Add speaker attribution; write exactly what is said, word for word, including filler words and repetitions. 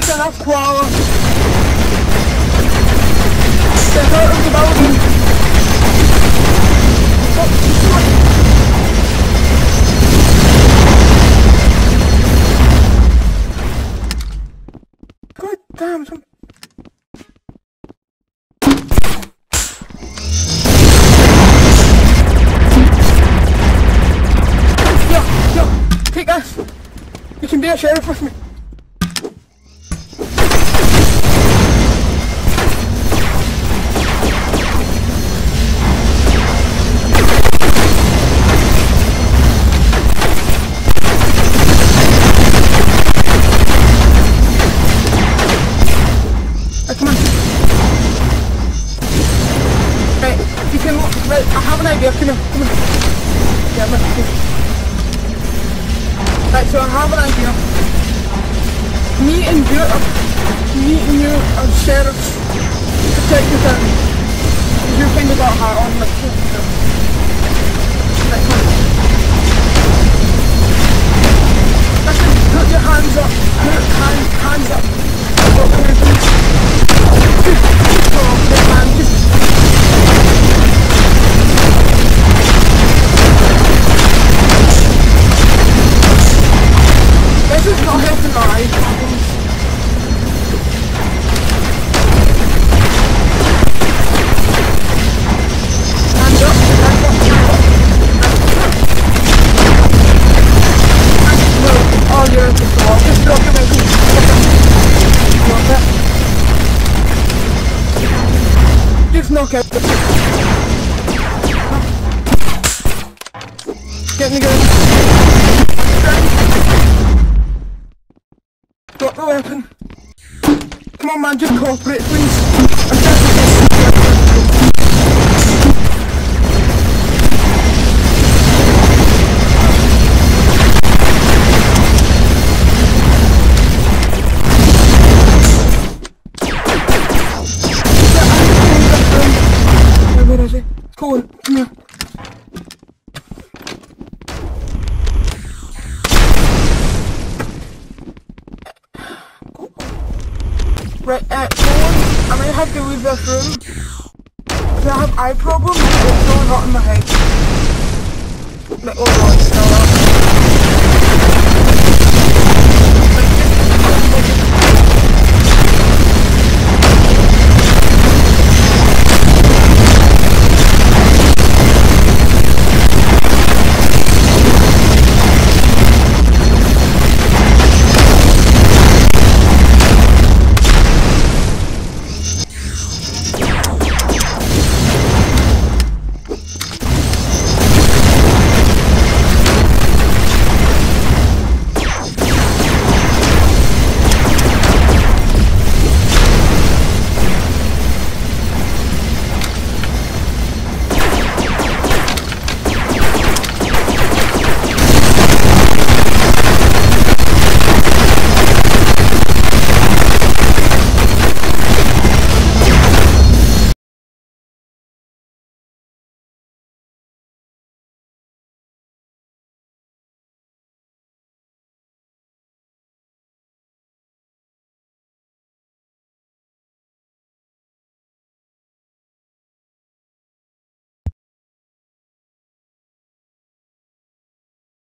Speaker 1: That's enough koala. Step out of the building. God damn, some... Yo, yo, take this. You can be a sheriff with me. Right, I have an idea, come here, come here. Yeah, come here. Right, so I have an idea. Me and you, are, me and you are sheriffs to take the town. You kind of got a hat on, like, right, come on. Listen, put your hands up, put hands, hands up. What can I do? Just, just go off your hands, just... This is not here to lie. Hands up, hands up, hands up. No, oh, you're at the floor. Just drop your ankle. Drop it. Just knock out the... Get me going. Drop the weapon. Come on man, just cooperate please. I'm Where is he? Come on, come here. Right, uh, I might have to leave this room because I have eye problems. It's really hot in my head. But oh god, no.